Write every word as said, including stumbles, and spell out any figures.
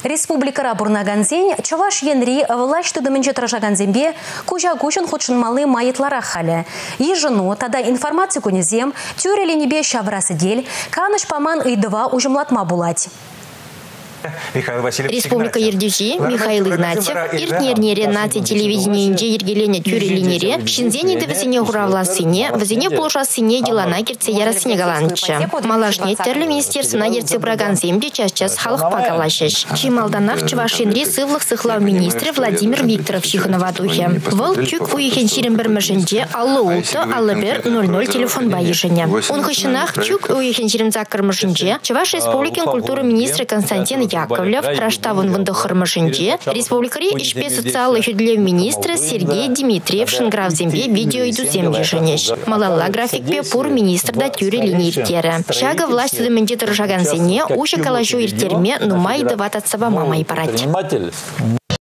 Республикара бурнаганзен, Чаваш Енри власть тудымынче тырышаганзенбе кужа кучын худшынмалы майытлара халі. Ежыну тада информация кунезем тюреленебе шаврасы дель, каныш паман ыйдыва ужымлатма булать. Республика Ердюзи, Михаил Игнатьев, Иртнерне Ренати телевидение Инде Ергелене Тюрелинере, Шинзене Девзине Гуравласыне, Вазине Полушасыне Елана Кирце Ярасыне Галанча. Малашне Терли Министерство на Ерце Браганземде час-час халых пагалашеш. Чималданах Чувашинри сывлых сыхлав министры Владимир Викторов Чихановадухе. Вол чук уехен Чирембермашинде Аллы Уто Аллыбер ноль ноль телефон байышыне. Он хащинах чук уехен Чиремзакармашинде Чуваш Республики культуры министра Константин Яковлев, Раштаван Вандахармашинде, Республикари ишпе социалых для министра Сергей Дмитриев Шенгравзембе видео иду земли женеш. Малала график пепур министр да тюре линии иртера. Шага власть домендит ржаганзене, уши калажу иртерме, нумай дават от саба мама и парать.